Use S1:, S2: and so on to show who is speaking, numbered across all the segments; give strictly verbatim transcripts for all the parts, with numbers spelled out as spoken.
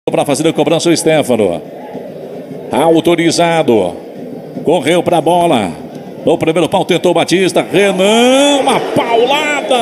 S1: Para fazer a cobrança o Stefano. Autorizado. Correu para a bola. No primeiro pau tentou o Batista. Renan, uma paulada.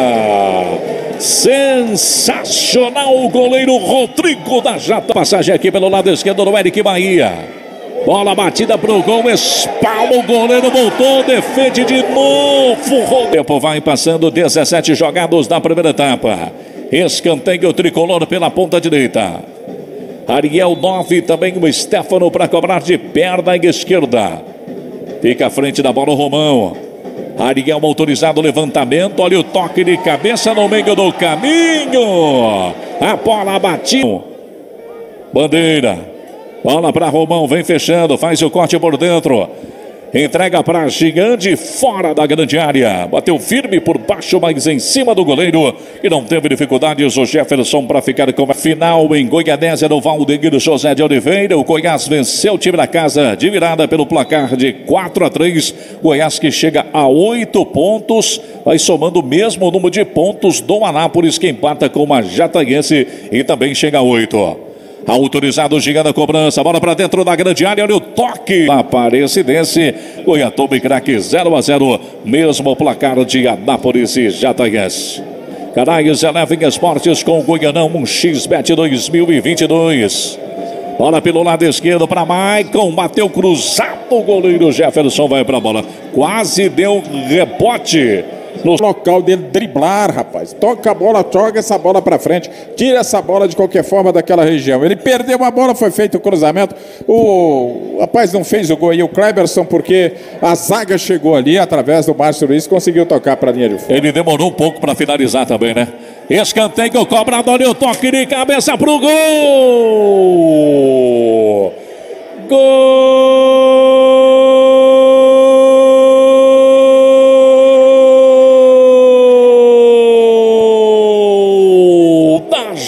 S1: Sensacional o goleiro Rodrigo da Jata. Passagem aqui pelo lado esquerdo do Eric Bahia. Bola batida para o gol, espalma o goleiro, voltou, defende de novo. O tempo vai passando, dezessete jogados da primeira etapa. Escanteio tricolor pela ponta direita. Ariel nove, também o Stefano para cobrar de perna esquerda. Fica à frente da bola o Romão. Ariel autorizado, levantamento, olha o toque de cabeça no meio do caminho. A bola batida. Bandeira. Bola para Romão, vem fechando, faz o corte por dentro. Entrega para Gigante, fora da grande área. Bateu firme por baixo, mas em cima do goleiro. E não teve dificuldades o Jefferson para ficar com a final em Goianésia no Valdeir José de Oliveira. O Goiás venceu o time da casa de virada pelo placar de quatro a três. Goiás que chega a oito pontos. Vai somando o mesmo número de pontos do Anápolis, que empata com a Jataiense e também chega a oito. Autorizado, chegando a cobrança, bola para dentro da grande área, olha o toque. Aparecidense, Goiatuba e Craque zero a zero, mesmo placar de Anápolis e Jataiense. Canais Eleven Esportes com Goianão, um X Bet dois mil e vinte e dois. Bola pelo lado esquerdo para Maicon, bateu cruzado, o goleiro Jefferson vai para a bola, quase deu rebote. No local dele driblar, rapaz. Toca a bola, joga essa bola pra frente. Tira essa bola de qualquer forma daquela região. Ele perdeu a bola, foi feito o cruzamento. O rapaz não fez o gol aí, o Kleberson, porque a zaga chegou ali através do Márcio Luiz, conseguiu tocar pra linha de fundo. Ele demorou um pouco pra finalizar também, né? Escanteio, cobrador, o toque de cabeça pro gol! Gol!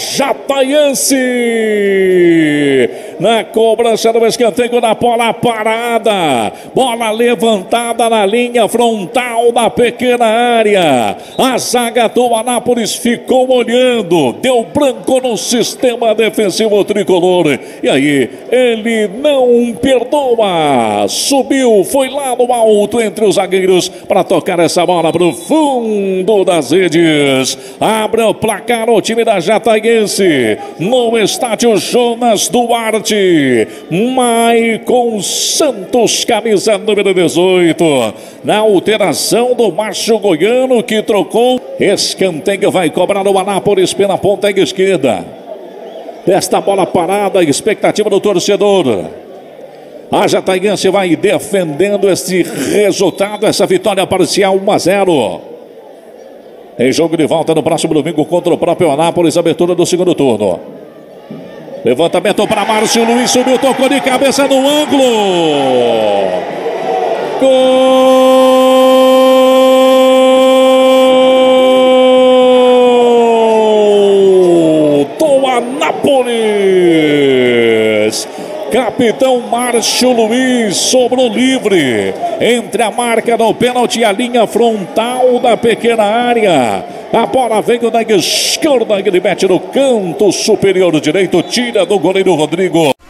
S1: Jataiense na cobrança do escanteio, na bola parada, bola levantada na linha frontal da pequena área. A zaga do Anápolis ficou olhando, deu branco no sistema defensivo tricolor, e aí ele não perdoa, subiu, foi lá no alto entre os zagueiros para tocar essa bola para o fundo das redes. Abre o placar o time da Jataiense no estádio Jonas Duarte. Maicon Santos, camisa número dezoito. Na alteração do Márcio Goiano, que trocou. Escanteio vai cobrar o Anápolis pela ponta esquerda. Desta bola parada, expectativa do torcedor. A Jataiense vai defendendo esse resultado, essa vitória parcial um a zero. Em jogo de volta no próximo domingo contra o próprio Anápolis, abertura do segundo turno. Levantamento para Márcio Luiz, subiu, tocou de cabeça no ângulo. Gol do Anápolis. Capitão Márcio Luiz sobrou livre entre a marca do pênalti e a linha frontal da pequena área. A bola veio da esquerda, ele mete no canto superior direito, tira do goleiro Rodrigo.